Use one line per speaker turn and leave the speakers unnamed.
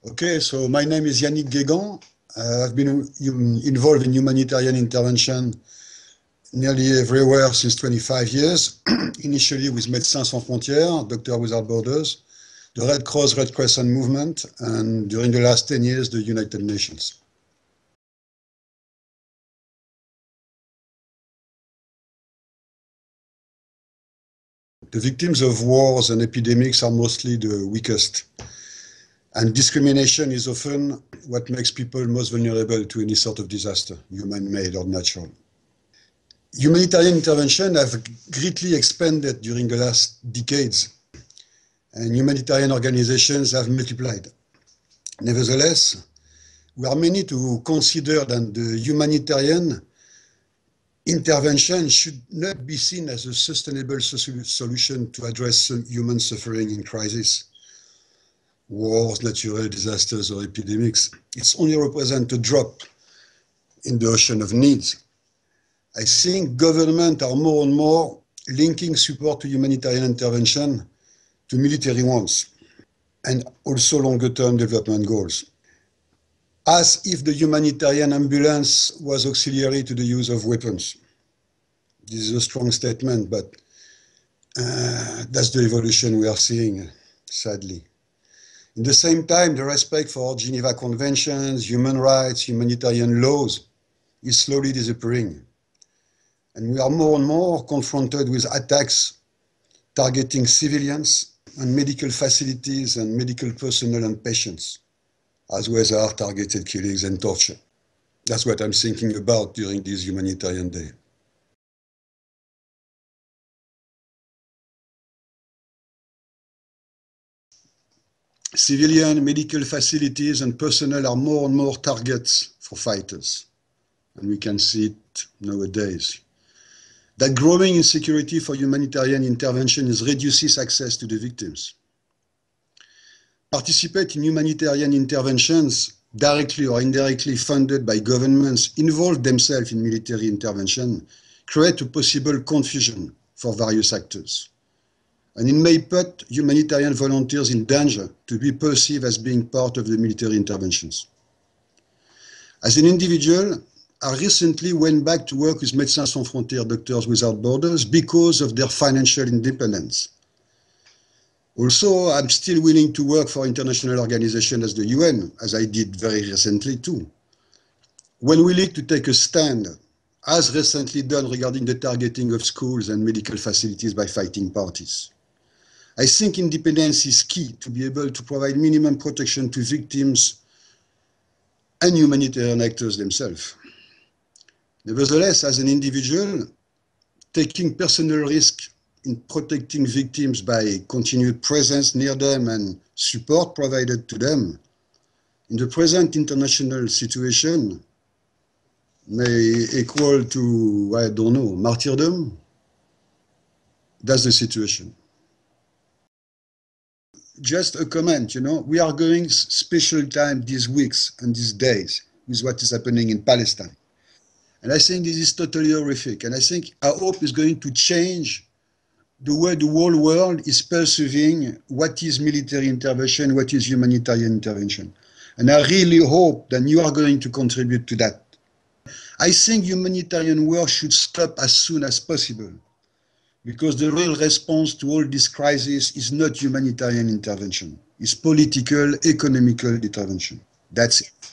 Okay, so my name is Yannick Guégan. I've been involved in humanitarian intervention nearly everywhere since 25 years, initially with Médecins Sans Frontières, Doctors Without Borders, the Red Cross, Red Crescent movement, and during the last 10 years, the United Nations. The victims of wars and epidemics are mostly the weakest. And discrimination is often what makes people most vulnerable to any sort of disaster, human-made or natural. Humanitarian intervention have greatly expanded during the last decades, and humanitarian organizations have multiplied. Nevertheless, we are many to consider that the humanitarian intervention should not be seen as a sustainable solution to address human suffering in crisis. Wars, natural disasters, or epidemics. It only represents a drop in the ocean of needs. I think governments are more and more linking support to humanitarian intervention to military ones and also longer-term development goals, as if the humanitarian ambulance was auxiliary to the use of weapons. This is a strong statement, but that's the evolution we are seeing, sadly. At the same time, the respect for Geneva Conventions, human rights, humanitarian laws is slowly disappearing. And we are more and more confronted with attacks targeting civilians and medical facilities and medical personnel and patients, as well as targeted killings and torture. That's what I'm thinking about during this humanitarian day. Civilian medical facilities and personnel are more and more targets for fighters. And we can see it nowadays. That growing insecurity for humanitarian intervention reduces access to the victims. Participate in humanitarian interventions directly or indirectly funded by governments involved themselves in military intervention create a possible confusion for various actors. And it may put humanitarian volunteers in danger to be perceived as being part of the military interventions. As an individual, I recently went back to work with Médecins Sans Frontières, Doctors Without Borders, because of their financial independence. Also, I'm still willing to work for international organizations as the UN, as I did very recently too. When willing to take a stand, as recently done regarding the targeting of schools and medical facilities by fighting parties. I think independence is key to be able to provide minimum protection to victims and humanitarian actors themselves. Nevertheless, as an individual, taking personal risk in protecting victims by continued presence near them and support provided to them, in the present international situation, may equal to, I don't know, martyrdom. That's the situation. Just a comment, we are going special time these weeks and these days with what is happening in Palestine. And I think this is totally horrific. And I think our hope is going to change the way the whole world is perceiving what is military intervention, what is humanitarian intervention. And I really hope that you are going to contribute to that. I think humanitarian work should stop as soon as possible, because the real response to all this crisis is not humanitarian intervention. It's political, economical intervention. That's it.